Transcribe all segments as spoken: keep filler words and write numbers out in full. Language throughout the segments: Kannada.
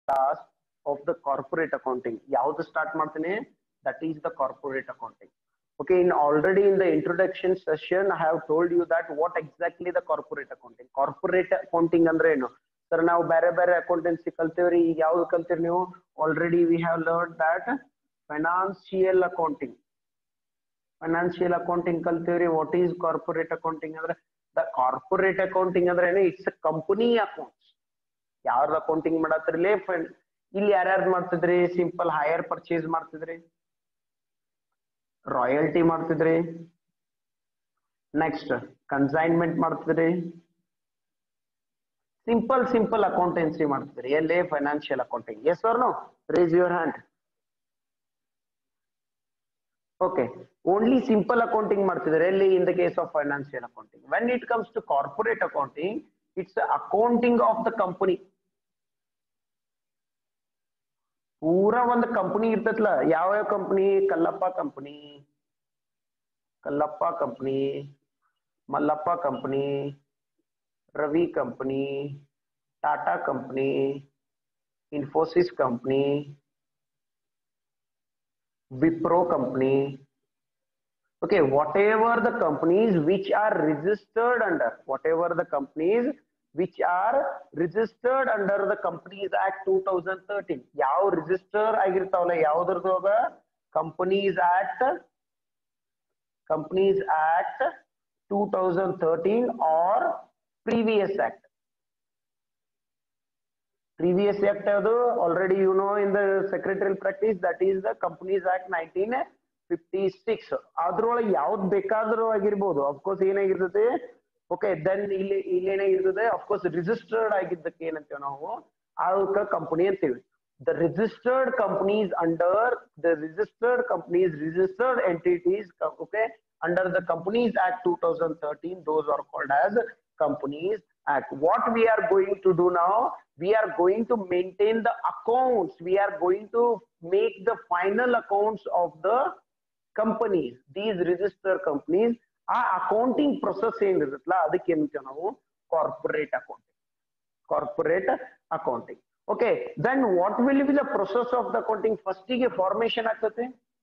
class of the corporate accounting. ಯಾವುದು start ಮಾಡ್ತೀನಿ? That is the corporate accounting. Okay, in already in the introduction session, I have told you that what exactly the corporate accounting. Corporate accounting ಅಂದ್ರೆ ಏನು? Sir, ನಾವು ಬೇರೆ ಬೇರೆ accountancy ಕಲ್ತೀವ್ರಿ. ಈಗ ಯಾವ್ದು ಕಲ್ತೀರಿ ನೀವು? Already we have learned that financial accounting. Financial accounting ಕಲ್ತೀವ್ರಿ. What is corporate accounting ಅಂದ್ರೆ? The corporate accounting ಅಂದ್ರೆ ಏನು? It's a company accounts. ಯಾವ್ದು ಅಕೌಂಟಿಂಗ್ ಮಾಡತ್ತಿರ್ಲಿ ಇಲ್ಲಿ ಯಾರ್ಯಾರು ಮಾಡ್ತಿದ್ರಿ? ಸಿಂಪಲ್ ಹೈಯರ್ ಪರ್ಚೇಸ್ ಮಾಡ್ತಿದ್ರಿ, ರಾಯಲ್ಟಿ ಮಾಡ್ತಿದ್ರಿ, ನೆಕ್ಸ್ಟ್ ಕನ್ಸೈನ್ಮೆಂಟ್ ಮಾಡ್ತಿದ್ರಿ, ಸಿಂಪಲ್ ಸಿಂಪಲ್ ಅಕೌಂಟೆನ್ಸಿ ಮಾಡ್ತಿದ್ರಿ. ಎಲ್ಲಿ? Financial accounting. Yes or no? Raise your hand. Okay, only simple accounting ಮಾಡ್ತಿದ್ದಾರೆ ಎಲ್ಲಿ? In the case of financial accounting. When it comes to corporate accounting, it's accounting of the company. ಪೂರಾ ಒಂದು ಕಂಪನಿ ಇರ್ತೈತ್ಲ. ಯಾವ ಯಾವ ಕಂಪನಿ? Kallappa company, Kallappa company, Mallappa company, Ravi company, Tata company, Infosys company, Wipro company. Okay, whatever the companies which are registered under, whatever the companies which are registered under the Companies Act two thousand thirteen. ಯಾವ ರಿಜಿಸ್ಟರ್ ಆಗಿರ್ತಾವಲ್ಲ ಯಾವ್ದ್ರದಾಗ? Companies Act, Companies Act two thousand thirteen or previous act. Previous act ಅದು already you know in the secretarial practice, that is the Companies Act nineteen fifty-six. ಅದ್ರೊಳಗೆ ಯಾವ್ದು ಬೇಕಾದ್ರೂ ಆಗಿರ್ಬೋದು. ಅಫ್ಕೋರ್ಸ್ ಏನಾಗಿರ್ತದೆ? ಓಕೆ, ದೆನ್ ಇಲ್ಲಿ ಇಲ್ಲಿ ಏನಾಗಿರ್ತದೆ? ಅಫ್ಕೋರ್ಸ್ ರಿಜಿಸ್ಟರ್ಡ್ ಆಗಿದ್ದಕ್ಕೆ ಏನಂತೀವಿ ನಾವು? ಅದಕ್ಕೆ ಕಂಪನಿ ಅಂತೀವಿ. The registered companies under the registered companies registered entities, okay, under the companies act two thousand thirteen, those are called as Companies Act. What we are going to do now? We are going to maintain the accounts. We are going to make the final accounts of the companies, these registered companies. ಆ ಅಕೌಂಟಿಂಗ್ ಪ್ರೊಸೆಸ್ ಏನಿರುತ್ತಲ್ಲ ಅದಕ್ಕೆ ಏನಂತೀವಿ ನಾವು? Corporate accounting. Corporate accounting. Okay, then what will be the process of the accounting? ಫಸ್ಟಿಗೆ ಫಾರ್ಮೇಶನ್ ಆಗ್ತದೆ.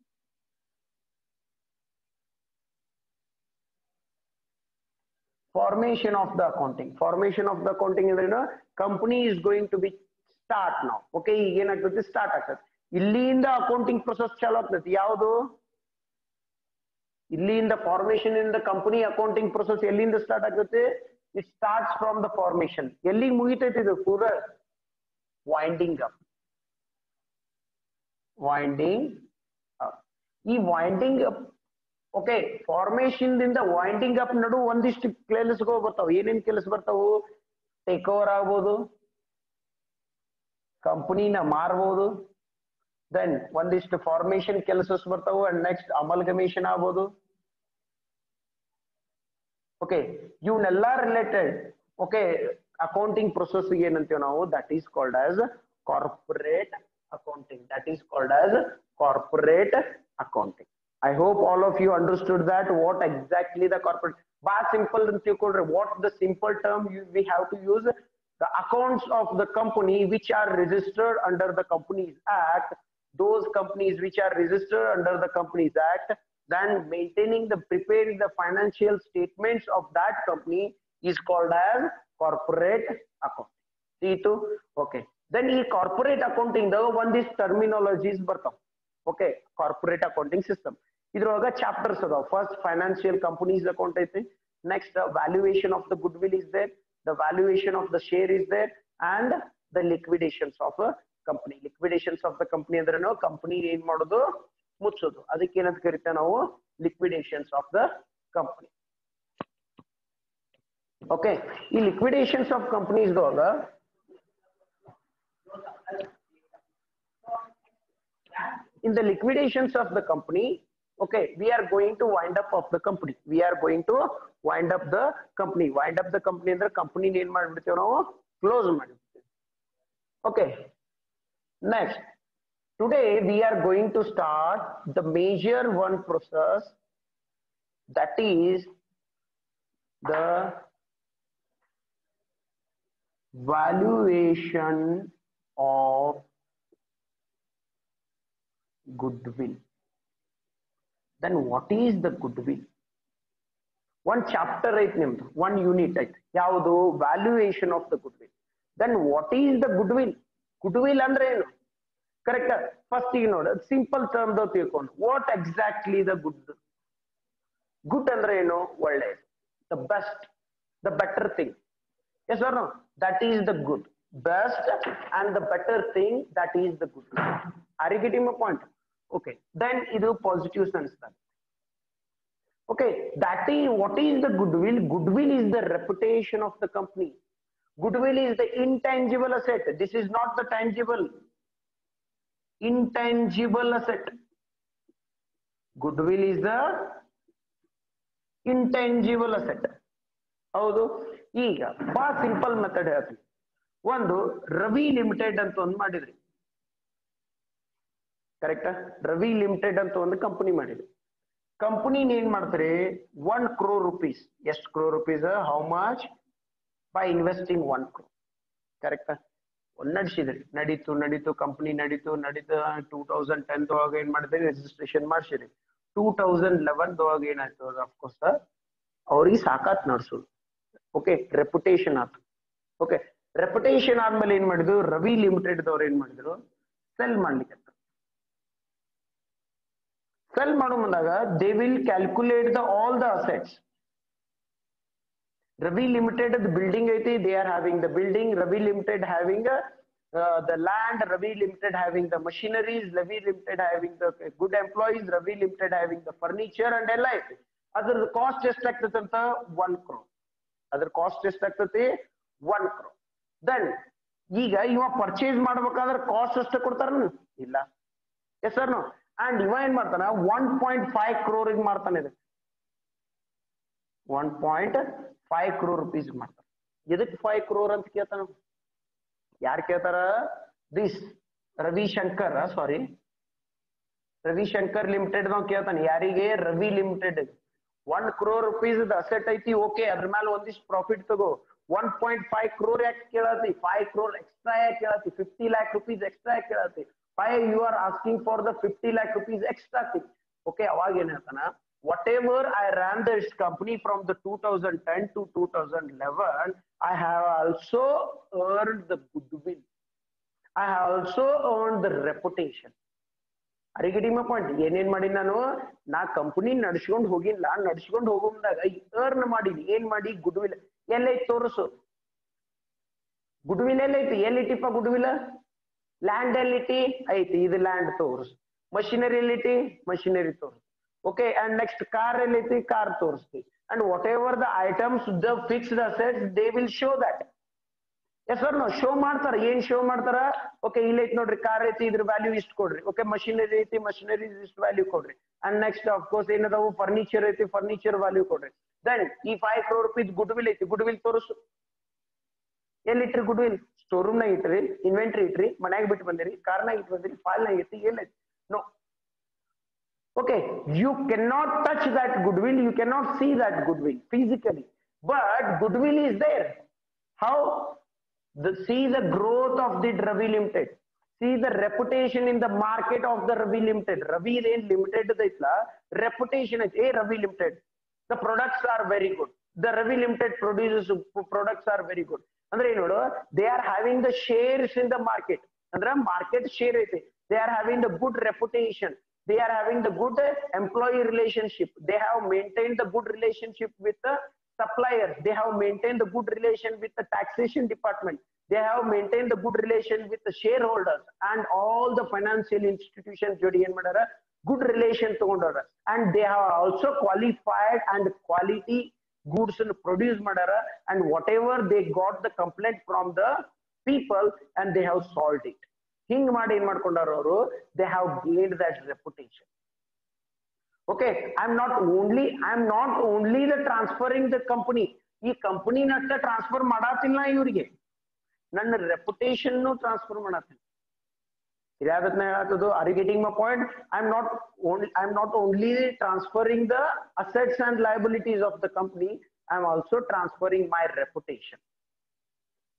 Formation of the accounting. Formation of the accounting ಅಂದ್ರೆ company is going to be start now. Okay, ಈಗ ಏನಾಗ್ತದೆ? ಸ್ಟಾರ್ಟ್ ಆಗ್ತದೆ. ಇಲ್ಲಿಂದ ಅಕೌಂಟಿಂಗ್ ಪ್ರೊಸೆಸ್ ಚಾಲು ಆಗ್ತದೆ. ಯಾವುದು? ಇಲ್ಲಿಂದ ಫಾರ್ಮೇಶನ್ ಇಂದ ಕಂಪನಿ ಅಕೌಂಟಿಂಗ್ ಪ್ರೊಸೆಸ್ ಎಲ್ಲಿಂದ ಸ್ಟಾರ್ಟ್ ಆಗುತ್ತೆ? It starts from the formation. ಎಲ್ಲಿಗೆ ಮುಗಿತೈತಿ ಇದು? ಪೂರ ವೈಂಡಿಂಗ್ ಅಪ್. Winding up. ಈ ವೈಂಡಿಂಗ್ ಅಪ್, ಓಕೆ, ಫಾರ್ಮೇಶನ್ ದಿಂದ ವೈಂಡಿಂಗ್ ಅಪ್ ನಡು ಒಂದಿಷ್ಟು ಕೆಲಸಗಳು ಬರ್ತಾವ. ಏನೇನ್ ಕೆಲಸ ಬರ್ತಾವು? ಟೇಕ್ ಓವರ್ ಆಗ್ಬೋದು, ಕಂಪನಿನ ಮಾರ್ಬೋದು, ದೆನ್ ಒಂದಿಷ್ಟು ಫಾರ್ಮೇಶನ್ ಕೆಲಸ ಬರ್ತಾವು, ಅಂಡ್ ನೆಕ್ಸ್ಟ್ ಅಮಲ್ಗಮೇಶನ್ ಆಗ್ಬೋದು. ಓಕೆ, ಇವನ್ನೆಲ್ಲ ರಿಲೇಟೆಡ್ ಓಕೆ ಅಕೌಂಟಿಂಗ್ ಪ್ರೊಸೆಸ್ ಏನಂತೀವಿ ನಾವು? That is called as corporate accounting. That is called as corporate accounting. I hope all of you understood that what exactly the corporate. Ba simple what the simple term you, we have to use? The accounts of the company which are registered under the Companies Act. Those companies which are registered under the Companies Act, then maintaining the preparing the financial statements of that company is called as corporate accounting. See to okay. Then ಈ ಕಾರ್ಪೊರೇಟ್ ಅಕೌಂಟಿಂಗ್ ಒಂದಿಷ್ಟು ಟರ್ಮಿನಾಲಜೀಸ್ ಬರ್ತಾವ. ಓಕೆ, ಕಾರ್ಪೊರೇಟ್ ಅಕೌಂಟಿಂಗ್ ಸಿಸ್ಟಮ್ ಇದ್ರೊಳಗ ಚಾಪ್ಟರ್ಸ್ ಅದಾವ. ಫಸ್ಟ್ ಫೈನಾನ್ಷಿಯಲ್ ಕಂಪನೀಸ್ ಅಕೌಂಟ್ ಐತಿ, next valuation of the goodwill is there, the valuation of the share is there, and the liquidations of company. Liquidations of the company ಅಂದ್ರೆ ನಾವು ಕಂಪನಿ ಏನ್ ಮಾಡೋದು? ಮುಚ್ಚೋದು. ಅದಕ್ಕೆ ಏನಂತ ಕರಿತೇವೆ ನಾವು? Liquidations of the company. Okay, ಈ ಲಿಕ್ವಿಡೇಷನ್ಸ್ ಆಫ್ ಕಂಪನೀಸ್ ಒಳಗ in the liquidations of the company, okay, we are going to wind up of the company. We are going to wind up the company. Wind up the company ಅಂದ್ರೆ ಕಂಪನಿ ಏನ್ ಮಾಡ್ಬಿಡ್ತೇವೆ ನಾವು? ಕ್ಲೋಸ್ ಮಾಡ್ಬಿಡ್ತೇವೆ. Okay, next today we are going to start the major one process, that is the valuation of goodwill. Then what is the goodwill? One chapter ಐತ್ ನಿಮ್ದು, one unit ಐತ್, ಯಾವುದು valuation of the goodwill. Then what is the goodwill? Goodwill ಅಂದ್ರೆ ಏನು? Correct? First ಈಗ ನೋಡು, simple term ದಾಗ ತಿಳ್ಕೊಂಡು, what exactly the good? Good ಅಂದ್ರೆ ಏನು? ಒಳ್ಳೆಯದು, the best, the better thing. Yes or no? That is the good. Best and the better thing, that is the good. Are you getting my point? Okay. Then ಇದು positive sense. Okay, that is what is the goodwill? Goodwill is the reputation of the company. Goodwill is the intangible asset. This is not the tangible. Intangible asset. Goodwill is the intangible asset. ಹೌದು. ಈಗ ಬಹಳ ಸಿಂಪಲ್ ಮೆಥಡ್ ಹೇಳ್ತೀನಿ. ಒಂದು ರವಿ ಲಿಮಿಟೆಡ್ ಅಂತ ಒಂದು ಮಾಡಿದ್ರಿ, ಕರೆಕ್ಟಾ? ರವಿ ಲಿಮಿಟೆಡ್ ಅಂತ ಒಂದು ಕಂಪನಿ ಮಾಡಿದ್ರಿ. ಕಂಪನಿ ಏನ್ ಮಾಡ್ತಾರೆ? One crore rupees. ಎಷ್ಟು crore rupees? How much? By investing one crore. ಕರೆಕ್ಟಾ? ನಡೆಸಿದ್ರಿ, ನಡೀತು ನಡೀತು ಕಂಪನಿ ನಡೀತು ನಡೀತು ಟೂ ತೌಸಂಡ್ ಟೆನ್ ಒಳಗೆ ಏನ್ ಮಾಡಿದ್ರಿ? ರಿಜಿಸ್ಟ್ರೇಷನ್ ಮಾಡ್ಸಿರಿ. ಟೂ ತೌಸಂಡ್ ಲೆವೆನ್ ಒಳಗೆ ಏನಾಯ್ತು? ಅಫ್ಕೋರ್ಸ್ ಅವ್ರಿಗೆ ಸಾಕಾತ್ ನಡ್ಸೋದು. ಓಕೆ, ರೆಪ್ಯುಟೇಷನ್ ಆಯ್ತು. ಓಕೆ, ರೆಪ್ಯುಟೇಷನ್ ಆದ್ಮೇಲೆ ಏನ್ ಮಾಡಿದ್ರು? ರವಿ ಲಿಮಿಟೆಡ್ ದವ್ರು ಏನ್ ಮಾಡಿದ್ರು? ಸೆಲ್ ಮಾಡ್ಲಿಕ್ಕೆ. ಸೆಲ್ ಮಾಡೋ ಮುಂದಾಗ they will calculate the all the assets. Ravi limited building ಐತಿ, they are having the building. Ravi limited having the land. Ravi limited having the machineries. Ravi limited having the good employees. Ravi limited having the furniture and ಎಲ್ಲ ಐತಿ. ಅದ್ರ ಕಾಸ್ಟ್ ಎಷ್ಟಾಗ್ತದೆ ಅಂತ? ಒನ್ ಕ್ರೋರ್. ಅದ್ರ ಕಾಸ್ಟ್ ಎಷ್ಟಾಗ್ತತಿ? ಒನ್ ಕ್ರೋರ್. ದೆನ್ ಈಗ ಇವ ಪರ್ಚೇಸ್ ಮಾಡ್ಬೇಕಾದ್ರೆ ಕಾಸ್ಟ್ ಅಷ್ಟೇ ಕೊಡ್ತಾರ? ಇಲ್ಲ. S sir no? ಅಂಡ್ ಇವ ಏನ್ ಮಾಡ್ತಾನ? ಒನ್ ಪಾಯಿಂಟ್ ಫೈವ್ ಕ್ರೋರ್ ಮಾಡ್ತಾನೆ. ಇದಕ್ಕೆ one point five crore rupees ಮಾಡ್ತಾನೆ. ಎದಕ್ ಫೈವ್ ಕ್ರೋರ್ ಅಂತ ಕೇಳ್ತಾನ? ಯಾರು ಕೇಳ್ತಾರ? This Ravishankar, sorry Ravishankar limited ನಾವು ಕೇಳ್ತಾನೆ. ಯಾರಿಗೆ? Ravi limited. One crore rupees asset ಐತಿ, ಓಕೆ, ಅದ್ರ ಮೇಲೆ ಒಂದಿಷ್ಟು ಪ್ರಾಫಿಟ್ ತಗೋ. ಒನ್ ಪಾಯಿಂಟ್ ಫೈವ್ ಕ್ರೋರ್ ಯಾಕೆ ಕೇಳತಿ? ಫೈವ್ ಕ್ರೋರ್ ಎಕ್ಸ್ಟ್ರಾ ಯಾಕೆ ಕೇಳತಿ? ಫಿಫ್ಟಿ ಲ್ಯಾಕ್ ರುಪೀಸ್ ಎಕ್ಸ್ಟ್ರಾ ಯಾಕೆ ಕೇಳತಿ? Why you are asking for the fifty lakh rupees extra thing? Okay, ಅವಾಗ ಏನ್ ಹೇಳ್ತಾನ? Whatever I ran this company from the two thousand ten to two thousand eleven, I have also earned the goodwill. I have also earned the reputation. Are you getting my point? ಏನೇನ್ ಮಾಡಿ ನಾನು? ನಾ ಕಂಪನಿ ನಡ್ಸ್ಕೊಂಡ್ ಹೋಗಿಲ್ಲ, ನಡ್ಸ್ಕೊಂಡ್ ಹೋಗುವಾಗ ಅರ್ನ್ ಮಾಡೀನಿ. ಏನ್ ಮಾಡಿ? ಗುಡ್ವಿಲ್. ಎಲ್ಲೈತಿ ತೋರಿಸು. ಗುಡ್ವಿಲ್ ಎಲ್ಲೈತಿ? ಎಲ್ಲಿಟ್ಟಿಪ್ಪ ಗುಡ್ವಿಲ್? ಲ್ಯಾಂಡ್ ಎಲ್ಲಿಟಿ? ಐತಿ, ಇದು ಲ್ಯಾಂಡ್ ತೋರ್ಸ್. ಮಷಿನರಿ ಎಲ್ಲಿಟಿ? ಮಷಿನರಿ ತೋರ್ಸ್. ಓಕೆ, ಅಂಡ್ ನೆಕ್ಸ್ಟ್ ಕಾರ್ ಎಲ್ಲೈತಿ? ಕಾರ್ ತೋರಿಸ್ತಿ. And whatever the items, the fixed assets, they will show that. Yes sir no? Show ಮಾಡ್ತಾರ. ಏನ್ ಶೋ ಮಾಡ್ತಾರ? ಓಕೆ, ಇಲ್ಲೈತಿ ನೋಡ್ರಿ, ಕಾರ್ ಐತಿ, ಇದ್ರ ವ್ಯಾಲ್ಯೂ ಇಷ್ಟು ಕೊಡ್ರಿ. ಓಕೆ, ಮಷಿನರಿ ಐತಿ, ಮಷಿನರಿ ಇಷ್ಟು ವ್ಯಾಲ್ಯೂ ಕೊಡ್ರಿ. ಅಂಡ್ ನೆಕ್ಸ್ಟ್ ಅಫ್ಕೋರ್ಸ್ ಏನದಾವು? ಫರ್ನಿಚರ್ ಐತಿ, ಫರ್ನಿಚರ್ ವ್ಯಾಲ್ಯೂ ಕೊಡ್ರಿ. ದೆನ್ ಈ ಫೈವ್ ಕ್ರೋರ್ ರುಪೀಸ್ ಗುಡ್ವಿಲ್ ಐತಿ, ಗುಡ್ವಿಲ್ ತೋರಿಸು. ಎಲ್ಲಿಟ್ರಿ ಗುಡ್ವಿಲ್? ಸ್ಟೋರ್ ರೂಮ್ ನಾಗ ಇಟ್ರಿ, ಇನ್ವೆಂಟ್ರಿ ಇಟ್ರಿ, ಮನ್ಯಾಗ ಬಿಟ್ಟು ಬಂದಿರಿ, ಕಾರ್ನಾಗ ಇಟ್ಟು ಬಂದಿರಿ, ಫೈಲ್ ನಾಗ ಐತಿ, ಎಲ್ಲೈತಿ? No. Okay, you can not touch that goodwill, you can not see that goodwill physically, but goodwill is there. How? The see the growth of the Ravi Limited, see the reputation in the market of the Ravi Limited. Ravi Rain Limited daitla reputation is a Ravi Limited. The products are very good. The Ravi Limited produces products are very good. Andre you know, they are having the shares in the market. Andre market share ite. They are having the good reputation. They are having the good employee relationship. They have maintained the good relationship with the suppliers. They have maintained the good relation with the taxation department. They have maintained the good relation with the shareholders and all the financial institutions. Jodi en madara good relation tagondara, and they have also qualified and quality goods and produce madara, and whatever they got the complaint from the people and they have solved it. Hing ಮಾಡಿ ಏನ್ ಮಾಡ್ಕೊಂಡಾರ ಅವರು? They have gained that reputation. Okay, I'm not only I'm not only the transferring the company. ಈ ಕಂಪನಿ ನಷ್ಟ ಟ್ರಾನ್ಸ್ಫರ್ ಮಾಡಾತಿಲ್ಲ ಇವರಿಗೆ, ನನ್ನ ರೆಪ್ಯುಟೇಷನ್ ಟ್ರಾನ್ಸ್ಫರ್ ಮಾಡಾತೀನಿ. ಇದಾಗತ್ ನಾ ಹೇಳತ್ತದು. Are you getting my point? I'm not only I'm not only transferring the assets and liabilities of the company, I'm also transferring my reputation.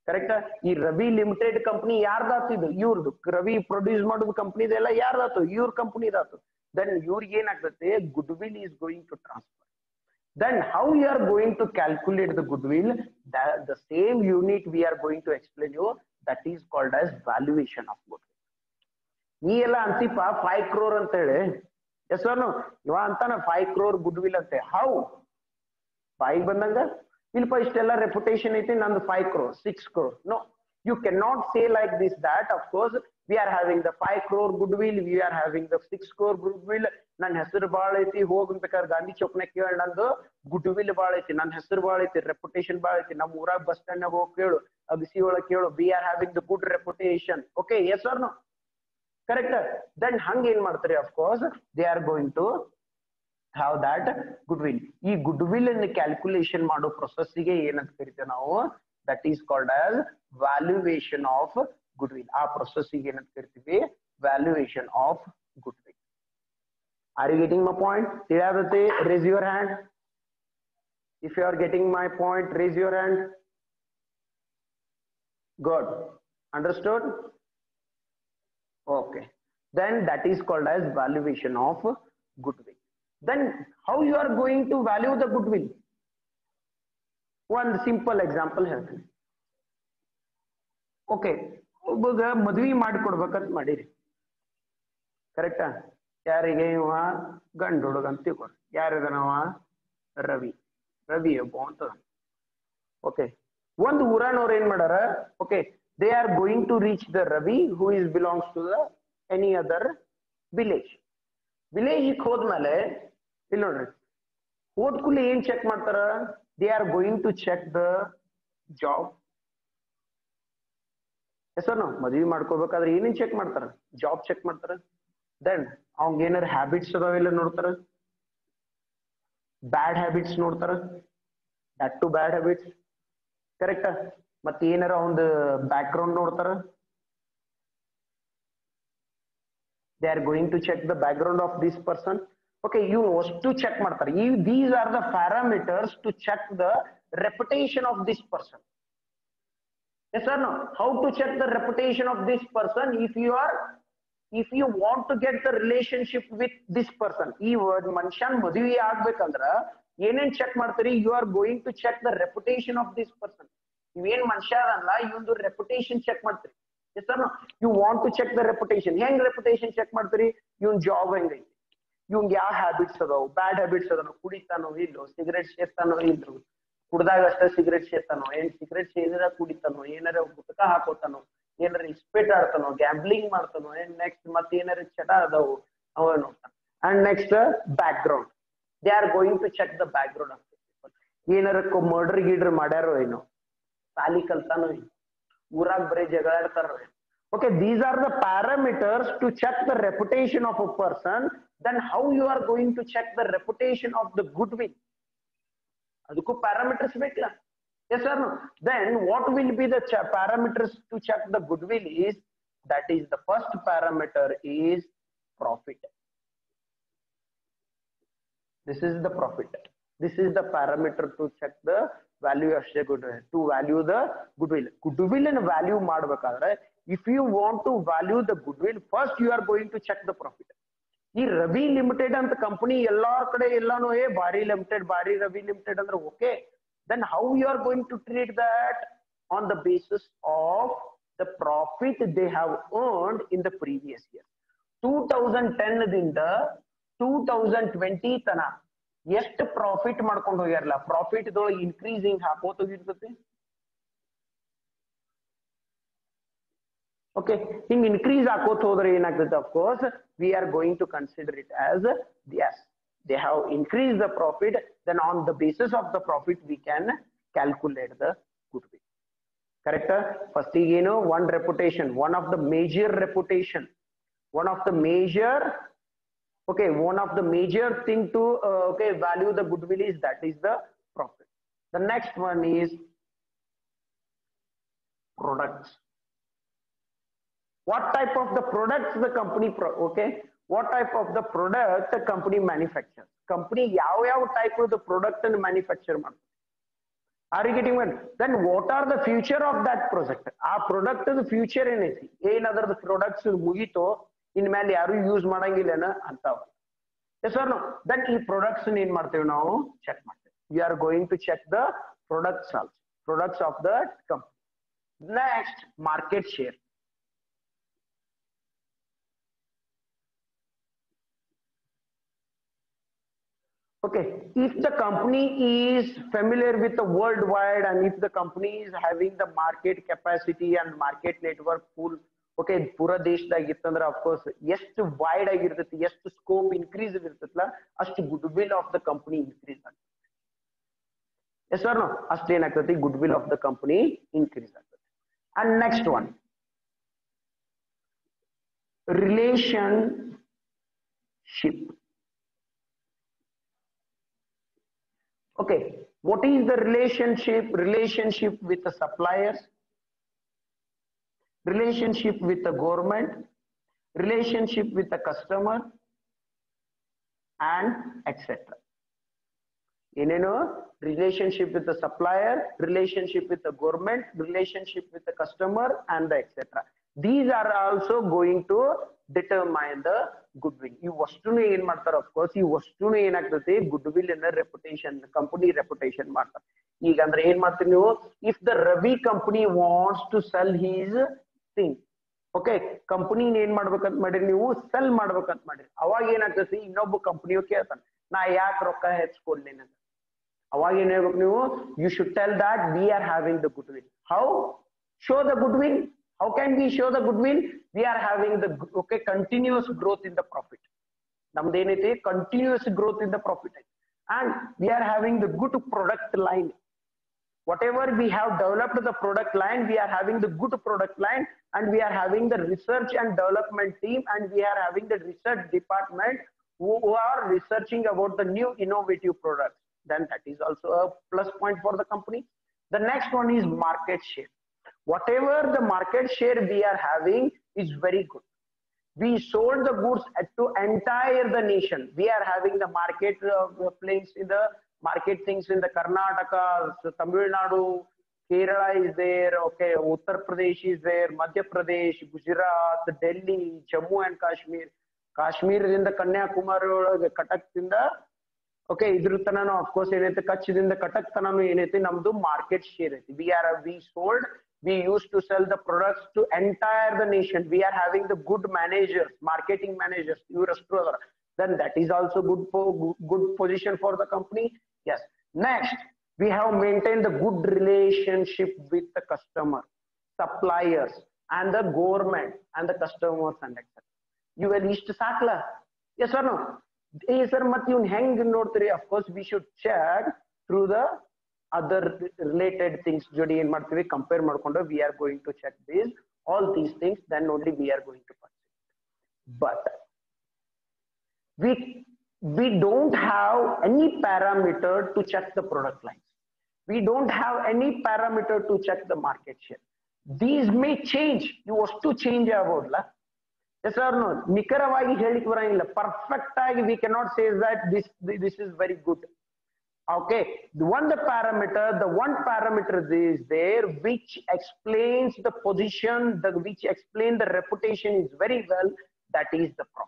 Correct. ಈ ರವಿ ಲಿಮಿಟೆಡ್ ಕಂಪನಿ ಯಾರ್ದಾತು? ಇದು ಇವ್ರದ್ದು. ರವಿ ಪ್ರೊಡ್ಯೂಸ್ ಮಾಡೋದು ಕಂಪನಿದೆಲ್ಲ ಯಾರ್ದಾತು? ಇವ್ರ ಕಂಪನಿದಾತು. ದೆನ್ ಇವ್ರಿಗೆ ಏನಾಗ್ತದೆ? Goodwill is going to transfer. Then how you are going to calculate the goodwill? That the same unit we are going to explain you, that is called as valuation of goodwill. ನೀ ಎಲ್ಲ ಅಂತಿಪ್ಪ ಫೈವ್ ಕ್ರೋರ್ ಅಂತ ಹೇಳಿ, ಎಸ್ ನೋ ಇವ ಅಂತಾನ ಫೈವ್ ಕ್ರೋರ್ ಗುಡ್ವಿಲ್ ಅಂತೆ. ಹೌ ಫೈವ್ ಬಂದಂಗ ಇಲ್ಪ ಇಷ್ಟೆಲ್ಲ ರೆಪ್ಯುಟೇಷನ್ ಐತಿ, ನಂದು five crore six crore. No, you can not say like this that. Of course we are having the five crore goodwill, we are having the six crore goodwill. ನನ್ನ ಹೆಸರು ಬಾಳ ಐತಿ, ಹೋಗ್ಬೇಕಾದ್ರೆ ಗಾಂಧಿ ಚೌಕ್ನಾಗ ಕೇಳಿ ನಂದು ಗುಡ್ವಿಲ್ ಬಾಳ ಐತಿ, ನನ್ನ ಹೆಸರು ಬಾಳ ಐತಿ, ರೆಪ್ಯುಟೇಷನ್ ಬಾಳ ಐತಿ. ನಮ್ಮ ಊರಾಗ ಬಸ್ ಸ್ಟ್ಯಾಂಡ್ ನಾಗ ಹೋಗಿ ಕೇಳು, ಅಗಸಿ ಒಳಗೆ ಕೇಳು, we are having the good reputation. Okay, yes or no? Correct. Then ಹಂಗ ಏನ್ ಮಾಡ್ತಾರೆ? Of course they are going to have that goodwill. ಈ ಗುಡ್ವಿಲ್ ಅನ್ನು ಕ್ಯಾಲ್ಕುಲೇಷನ್ ಮಾಡೋ ಪ್ರೊಸೆಸ್ಸಿಗೆ ಏನಂತ ಕರಿತೇವೆ ನಾವು? That is called as valuation of goodwill. ಆ ಪ್ರೊಸೆಸ್ಸಿಗೆ ಏನಂತ ಕರಿತೀವಿ? Valuation of goodwill. Are you getting my point? ತಿಳಿಯಾದತೆ? Raise your hand. If you are getting my point, raise your hand. Good. Understood? Okay. Then that is called as valuation of goodwill. Then how you are going to value the goodwill? One simple example ಹೇಳ್ತೀನಿ. ಓಕೆ, ಒಬ್ಬಗ ಮದ್ವಿ ಮಾಡಿಕೊಡ್ಬೇಕಂತ ಮಾಡಿರಿ, ಕರೆಕ್ಟಾ? ಯಾರಿಗೆ? ಇವ ಗಂಡು ಹುಡುಗ ಅಂತ ತಿಳ್ಕೊರಿ. ಯಾರಿದಾನವ? ರವಿ. ರವಿ ಒಬ್ಬ ಅಂತ. ಓಕೆ, ಒಂದು ಊರಾನವ್ರು ಏನ್ ಮಾಡಾರ? Okay, they are going to reach the Ravi who is belongs to the any other village. Village ಹೋದ್ಮೇಲೆ ಇಲ್ಲಿ ನೋಡ್ರಿ, ಹೋದ್ ಕೂಡಲೇ ಏನ್ ಚೆಕ್ ಮಾಡ್ತಾರ? They are going to check the job. Yes no? ಮದ್ವಿ ಮಾಡ್ಕೋಬೇಕಾದ್ರೆ ಏನೇನ್ ಚೆಕ್ ಮಾಡ್ತಾರ? ಜಾಬ್ ಚೆಕ್ ಮಾಡ್ತಾರ. ದೆನ್ ಅವಂಗ ಏನಾರ ಹ್ಯಾಬಿಟ್ಸ್ ಅದಾವೆಲ್ಲ ನೋಡ್ತಾರ, ಬ್ಯಾಡ್ ಹ್ಯಾಬಿಟ್ಸ್ ನೋಡ್ತಾರ, that to bad habits, correct. ಮತ್ತೆ ಏನಾರ ಒಂದು ಬ್ಯಾಕ್ ಗ್ರೌಂಡ್ ನೋಡ್ತಾರ. They are going to check the background of this person. Okay, ಇವ್ನು ಅಷ್ಟು ಚೆಕ್ ಮಾಡ್ತಾರೆ. ಈ these are the parameters to check the reputation of this person. Yes or no? How to check the reputation of this person? If you are, if you want to get the relationship with this person, ಈ ಮನುಷ್ಯನ್ ಮದುವೆ ಆಗ್ಬೇಕಂದ್ರ ಏನೇನ್ ಚೆಕ್ ಮಾಡ್ತೀರಿ? You are going to check the reputation of this person. ಇವೇನ್ ಮನುಷ್ಯ ಅದಲ್ಲ, ಇವಂದು ರೆಪ್ಯುಟೇಷನ್ ಚೆಕ್ ಮಾಡ್ತೀರಿ. Yes or no? You want to check the reputation. ಹೆಂಗ್ ರೆಪ್ಯುಟೇಷನ್ ಚೆಕ್ ಮಾಡ್ತೀರಿ? ಇವನ್ ಜಾಬ್ ಹೆಂಗೈತಿ, ಇವಂಗ ಯಾವ ಹ್ಯಾಬಿಟ್ಸ್ ಅದಾವು, ಬ್ಯಾಡ್ ಹ್ಯಾಬಿಟ್ಸ್ ಅದಾವ, ಕುಡಿತಾನೋ ಇಲ್ಲೋ, ಸಿಗರೇಟ್ ಸೇರ್ತಾನೋ ಇಲ್ಲೋ, ಕುಡ್ದಾಗ ಅಷ್ಟೇ ಸಿಗರೇಟ್ ಸೇರ್ತಾನೋ, ಏನ್ ಸಿಗರೇಟ್ ಸೇರಿದ ಕುಡಿತಾನೋ, ಏನಾರ ಗುಟ್ಕ ಹಾಕೋತಾನೋ, ಏನಾರ ಇಸ್ಪೇಟ್ ಆಡ್ತಾನೋ, ಗ್ಯಾಂಬ್ಲಿಂಗ್ ಮಾಡ್ತಾನೋ, ಏನ್ ನೆಕ್ಸ್ಟ್ ಮತ್ತೆ ಏನಾರ ಚಟ ಅದಾವು ಅವ ನೋಡ್ತಾನ. And next background. They are going to check the background of people. ಏನಾರ ಮರ್ಡರ್ ಗೀಡ್ರ್ ಮಾಡ್ಯಾರೋ ಏನೋ, ಸಾಲಿ ಕಲ್ತಾನೋ ಏನೋ, ಊರಾಗ ಬರೀ ಜಗಳಾಡ್ತಾರೋ. Okay, these are the parameters to check the reputation of a person. Then how you are going to check the reputation of the goodwill? Adukku parameters bekla. Yes or no? Then what will be the parameters to check the goodwill is, that is the first parameter is profit. This is the profit. This is the parameter to check the value of the goodwill. To value the goodwill. Goodwill and value madbekadre, if you want to value the goodwill, first you are going to check the profit. ಈ ರವಿ ಲಿಮಿಟೆಡ್ ಅಂತ ಕಂಪನಿ ಎಲ್ಲಾರ ಕಡೆ ಎಲ್ಲಾನು ಏ ಬಾರಿ ಲಿಮಿಟೆಡ್, ಬಾರಿ ರವಿ ಲಿಮಿಟೆಡ್ ಅಂದ್ರೆ okay. Then how you are going to treat that? On the basis of the profit they have earned in the previous year. Two thousand ten ದಿಂದ ಟೂ ತೌಸಂಡ್ ಟ್ವೆಂಟಿ ತನ ಎಷ್ಟು ಪ್ರಾಫಿಟ್ ಮಾಡ್ಕೊಂಡು ಹೋಗ್ಯಾರಲ್ಲ, ಪ್ರಾಫಿಟ್ ದೊಳಗೆ ಇನ್ಕ್ರೀಸಿಂಗ್ ಹಾಕೋತ ಹೋಗಿರ್ತೈತಿ. Okay, in increase ಹಾಕೋತ ಹೋದ್ರೆ ಏನಾಗ್ತದೆ? Of course we are going to consider it as, yes, they have increased the profit, then on the basis of the profit we can calculate the goodwill. Correct? First ಏನು? One reputation, one of the major reputation, one of the major, okay, one of the major thing to uh, okay value the goodwill is, that is the profit. The next one is products. What type of the products the company pro okay what type of the product the company manufactures? Company ಯಾವ ಯಾವ type of the product and manufacture ಮಾಡ್ತಾರೆ Are you getting it? Then what are the future of that project? Our product is the future in it. Another the products mugito in ಮೇಲೆ ಯಾರು ಯೂಸ್ ಮಾಡಂಗಿಲ್ಲನ ಅಂತಾವ. Yes or no? Then ಈ products ಏನ್ ಮಾಡ್ತೇವೆ ನಾವು ಚೆಕ್ ಮಾಡ್ತೇವೆ. We are going to check the products also. Products of the company. Next, market share. Okay, if the company is familiar with the worldwide and if the company is having the market capacity and market network full, okay, pura deshdaga ittandra of course ಎಷ್ಟು wide ಆಗಿರ್ತೈತಿ, ಎಷ್ಟು scope increase ಇರ್ತೈತಲ್ಲ ಅಷ್ಟು goodwill of the company increase ಆಗ್ತದೆ. Yes or no? ಅಷ್ಟು ಏನಾಗ್ತೈತಿ, goodwill of the company increase ಆಗ್ತದೆ. And next one, relationship. Okay, what is the relationship? Relationship with the suppliers, relationship with the government, relationship with the customer, and et cetera. You know, relationship with the supplier, relationship with the government, relationship with the customer, and the et cetera. These are also going to determine the goodwill. You ವಸ್ತುನು ಏನ್ ಮಾಡ್ತಾರೆ, of course ಈ ವಸ್ತುನು ಏನಾಗ್ತದೆ, goodwill in the reputation, company reputation ಮಾಡ್ತಾರೆ. ಈಗ ಅಂದ್ರೆ ಏನ್ ಮಾಡ್ತೀರಿ ನೀವು, if the Ravi company wants to sell his thing, okay, company ಏನ್ ಮಾಡ್ಬೇಕಂತ ಮಾಡಿರಿ ನೀವು, ಸೆಲ್ ಮಾಡ್ಬೇಕಂತ ಮಾಡಿರಿ. ಅವಾಗ ಏನಾಗ್ತದೆ, ಇನ್ನೊಬ್ಬ ಕಂಪನಿಯು ಕೇಳ್ತಾನೆ ನಾ ಯಾಕೆ ರೊಕ್ಕ ಹೆಚ್ಚಿಕೊಡ್ಲಿ ಅಂತ. ಅವಾಗ ಏನ್ ಹೇಳ್ಬೇಕು ನೀವು, you should tell that we are having the goodwill. How? Show the goodwill. How can we show the goodwill? We are having the okay continuous growth in the profit. Namde ಏನೈತಿ, continuous growth in the profit, and we are having the good product line. Whatever we have developed the product line, we are having the good product line, and we are having the research and development team, and we are having the research department who, who are researching about the new innovative products. Then that is also a plus point for the company. The next one is market share. Whatever the market share we are having is very good. We sold the goods to entire the nation. We are having the market uh, place in the market things in the Karnataka, Tamil Nadu, Kerala is there, okay, Uttar Pradesh is there, Madhya Pradesh, Gujarat, Delhi, Jammu and Kashmir, Kashmir in the Kanyakumari, Katak in the okay, idru tanano of course ಏನೈತೆ, ಕಚ್ಚದಿಂದ ಕಟಕ್ ತನನು ಏನೈತೆ, ನಮ್ದು market share ಐತಿ. We are we sold, we used to sell the products to entire the nation. We are having the good managers, marketing managers, then that is also good for good position for the company. Yes. Next, we have maintained the good relationship with the customer, suppliers, and the government and the customers and et cetera. You will list sakla. Yes or no? Hey sir, mat you hang nodtiri. Of course, we should check through the other related things. Jodi en marthivi compare madkondu we are going to check these all these things. Then only we are going to purchase. But we we don't have any parameter to check the product lines. We don't have any parameter to check the market share. These may change. You was to change about la. Yes or no? ನಿಖರವಾಗಿ ಹೇಳಿಕ್ಕೆ ಬರಂಗಿಲ್ಲ. Perfect ಆಗಿ we cannot say that this this is very good. Okay, the one the parameter, the one parameter is there which explains the position, the which explain the reputation is very well. That is the profit.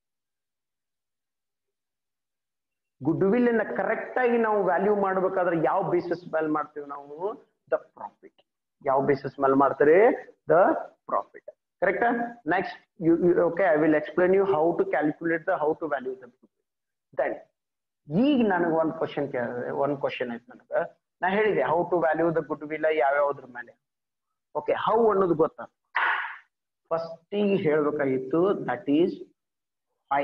Goodwill in the correct ಆಗಿ ನಾವು ವ್ಯಾಲ್ಯೂ ಮಾಡಬೇಕಾದ್ರೆ ಯಾವ ಬೇಸಿಸ್ ಮೇಲೆ ಮಾಡ್ತೀವಿ ನಾವು, the profit. ಯಾವ ಬೇಸಿಸ್ ಮೇಲೆ ಮಾಡ್ತಾರೆ, the profit. Correct? Next, you, you okay, I will explain you how to calculate the how to value the goodwill. Then ಈಗ ನನಗೆ ಒಂದು ಕ್ವಶನ್ ಒಂದು ಕ್ವಶನ್ ಆಯ್ತು ನನಗೆ, ನಾ ಹೇಳಿದೆ how to value the goodwill ಯಾವ್ಯಾವ್ದ್ರ ಮೇಲೆ. ಓಕೆ, ಹೌ ಅನ್ನೋದು ಗೊತ್ತಾ, ಫಸ್ಟ್ ಈಗ ಹೇಳ್ಬೇಕಾಗಿತ್ತು, that is why.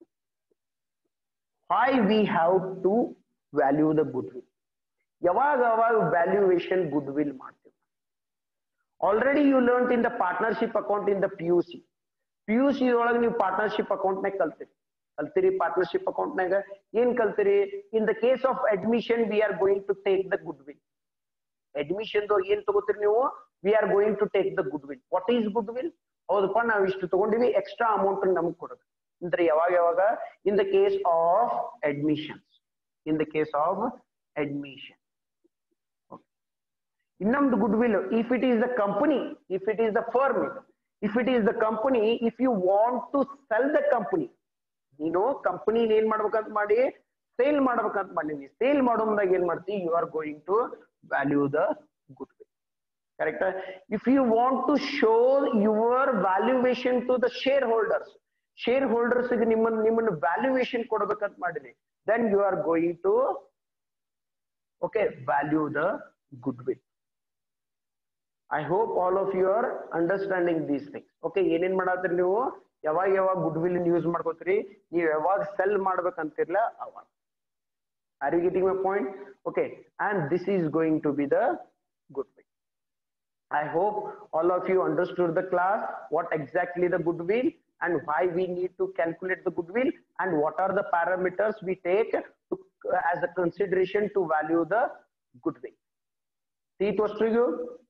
Why we have to value the goodwill. ಯಾವಾಗ ಯಾವಾಗ ವ್ಯಾಲ್ಯೂಯೇಷನ್ ಗುಡ್ವಿಲ್ ಮಾಡ್ತೀವಿ. Already you learn in the partnership account in the P U C. P U C ಒಳಗೆ ನೀವು ಪಾರ್ಟ್ನರ್ಶಿಪ್ ಅಕೌಂಟ್ನಾಗ ಕಲ್ತೀರಿ ಕಲ್ತೀರಿ ಪಾರ್ಟ್ನರ್ಶಿಪ್ ಅಕೌಂಟ್ನಾಗ ಏನ್ ಕಲ್ತೀರಿ, in the case of admission we are going to take the goodwill. Admission ಏನ್ ತಗೋತೀರಿ ನೀವು, we are going to take the goodwill. What is goodwill? ಹೌದಪ್ಪ, ನಾವು ಇಷ್ಟು ತಗೊಂಡಿವಿ, ಎಕ್ಸ್ಟ್ರಾ ಅಮೌಂಟ್ ನಮ್ಗೆ ಕೊಡೋದು ಅಂದ್ರೆ ಯಾವಾಗ ಯಾವಾಗ, in the case of admissions, in the case of admission. Okay, ಇನ್ನೊಂದು goodwill, if it is the company, if it is the firm, if it is the company, if you want to sell the company, ನೀನು ಕಂಪನಿ ಏನ್ ಮಾಡ್ಬೇಕಂತ ಮಾಡಿ ಸೇಲ್ ಮಾಡ್ಬೇಕಂತ ಮಾಡೀನಿ, ಸೇಲ್ ಮಾಡೋದಾಗ ಏನ್ ಮಾಡ್ತಿ, you are going to value the goodwill. Correct? If you want to show your valuation to the shareholders, shareholders ಗೆ ನಿಮ್ಮ ನಿಮ್ಮನ್ನ valuation ಕೊಡಬೇಕಂತ ಮಾಡೀನಿ, then you are going to okay value the goodwill. I hope all of you are understanding these things. Okay, ಏನೇನ್ ಮಾಡತ್ತೀರಿ ನೀವು, ಯಾವಾಗ ಯಾವಾಗ goodwill ಯೂಸ್ ಮಾಡ್ಕೋತೀರಿ, ನೀವು ಯಾವಾಗ ಸೆಲ್ ಮಾಡ್ಬೇಕಂತಿರ್ಲ ಅವಾಗ. Are you getting my point? Okay, and this is going to be the goodwill. I hope all of you understood the class, what exactly the goodwill and why we need to calculate the goodwill and what are the parameters we take to, uh, as a consideration to value the goodwill. See, it was to you.